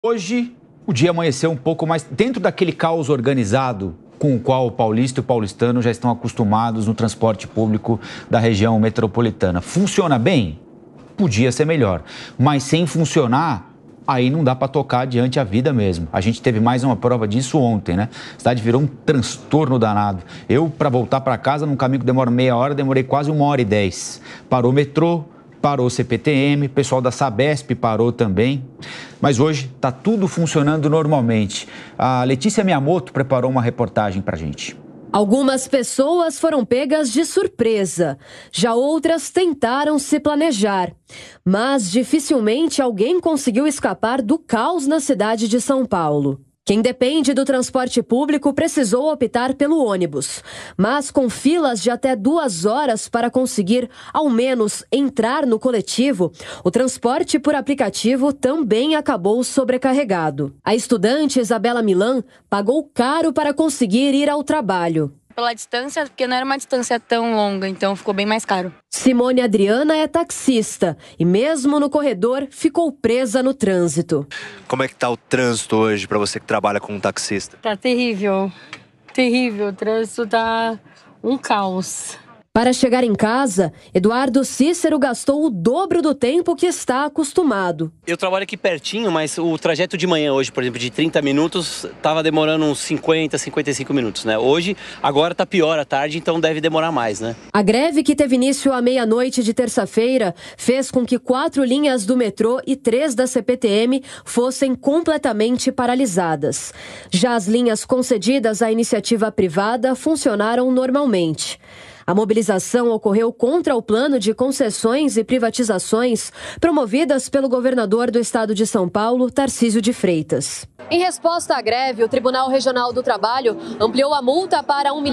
Hoje, o dia amanheceu um pouco mais dentro daquele caos organizado com o qual o paulista e o paulistano já estão acostumados no transporte público da região metropolitana. Funciona bem? Podia ser melhor, mas sem funcionar, aí não dá para tocar adiante a vida mesmo. A gente teve mais uma prova disso ontem, né? A cidade virou um transtorno danado. Eu, para voltar para casa, num caminho que demora meia hora, demorei quase 1h10. Parou o metrô, parou o CPTM, o pessoal da Sabesp parou também. Mas hoje está tudo funcionando normalmente. A Letícia Miyamoto preparou uma reportagem para a gente. Algumas pessoas foram pegas de surpresa, já outras tentaram se planejar. Mas dificilmente alguém conseguiu escapar do caos na cidade de São Paulo. Quem depende do transporte público precisou optar pelo ônibus, mas com filas de até 2 horas para conseguir, ao menos, entrar no coletivo, o transporte por aplicativo também acabou sobrecarregado. A estudante Isabela Milan pagou caro para conseguir ir ao trabalho. Pela distância, porque não era uma distância tão longa, então ficou bem mais caro. Simone Adriana é taxista e mesmo no corredor ficou presa no trânsito. Como é que tá o trânsito hoje para você que trabalha como taxista? Tá terrível, terrível. O trânsito tá um caos. Para chegar em casa, Eduardo Cícero gastou o dobro do tempo que está acostumado. Eu trabalho aqui pertinho, mas o trajeto de manhã hoje, por exemplo, de 30 minutos, estava demorando uns 50, 55 minutos, né? Hoje, agora tá pior à tarde, então deve demorar mais, né? A greve, que teve início à meia-noite de terça-feira, fez com que 4 linhas do metrô e 3 da CPTM fossem completamente paralisadas. Já as linhas concedidas à iniciativa privada funcionaram normalmente. A mobilização ocorreu contra o plano de concessões e privatizações promovidas pelo governador do estado de São Paulo, Tarcísio de Freitas. Em resposta à greve, o Tribunal Regional do Trabalho ampliou a multa para R$1,5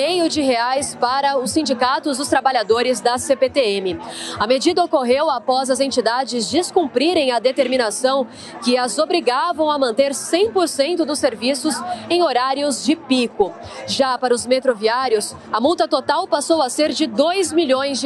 milhão para os sindicatos dos trabalhadores da CPTM. A medida ocorreu após as entidades descumprirem a determinação que as obrigavam a manter 100% dos serviços em horários de pico. Já para os metroviários, a multa total passou a ser de R$2 milhões.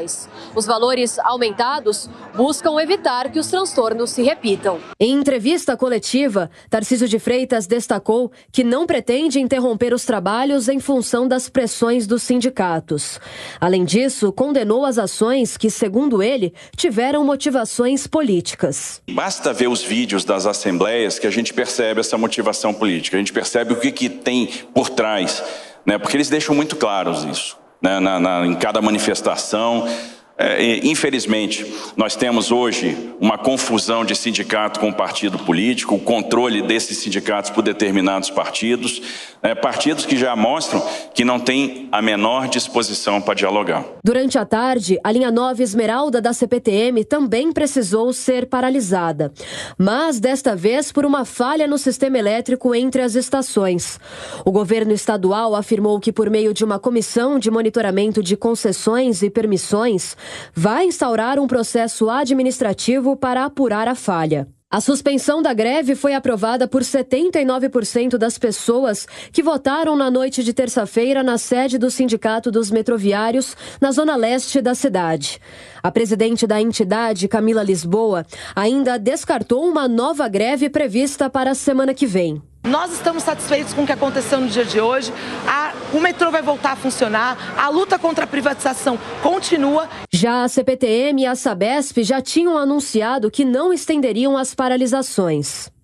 Os valores aumentados buscam evitar que os transtornos se repitam. Em entrevista coletiva, Tarcísio de Freitas destacou que não pretende interromper os trabalhos em função das pressões dos sindicatos. Além disso, condenou as ações que, segundo ele, tiveram motivações políticas. Basta ver os vídeos das assembleias que a gente percebe essa motivação política, a gente percebe o que tem por trás, né? Porque eles deixam muito claros isso, né? Em cada manifestação. Infelizmente, nós temos hoje uma confusão de sindicato com partido político, o controle desses sindicatos por determinados partidos, partidos que já mostram que não têm a menor disposição para dialogar. Durante a tarde, a linha 9 Esmeralda da CPTM também precisou ser paralisada, mas desta vez por uma falha no sistema elétrico entre as estações. O governo estadual afirmou que, por meio de uma comissão de monitoramento de concessões e permissões, vai instaurar um processo administrativo para apurar a falha. A suspensão da greve foi aprovada por 79% das pessoas que votaram na noite de terça-feira na sede do Sindicato dos Metroviários, na zona leste da cidade. A presidente da entidade, Camila Lisboa, ainda descartou uma nova greve prevista para a semana que vem. Nós estamos satisfeitos com o que aconteceu no dia de hoje. O metrô vai voltar a funcionar, a luta contra a privatização continua. Já a CPTM e a Sabesp já tinham anunciado que não estenderiam as paralisações.